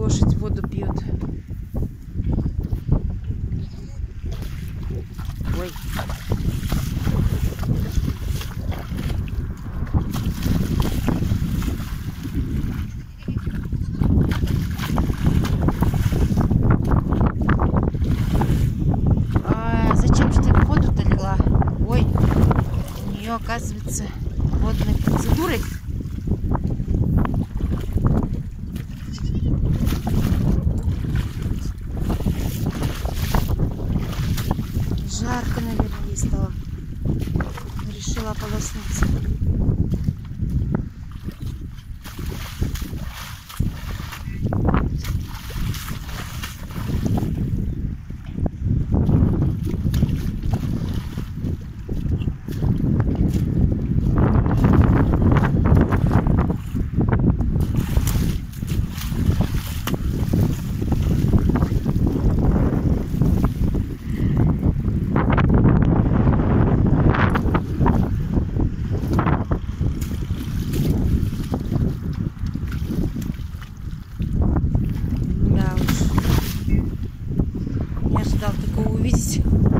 лошадь воду пьет. Ой. Зачем же ты в воду-то лила? Ой, у нее, оказывается, водной процедурой. Жарко, наверное, ей стало. Решила ополоснуться. Не ожидал такого увидеть.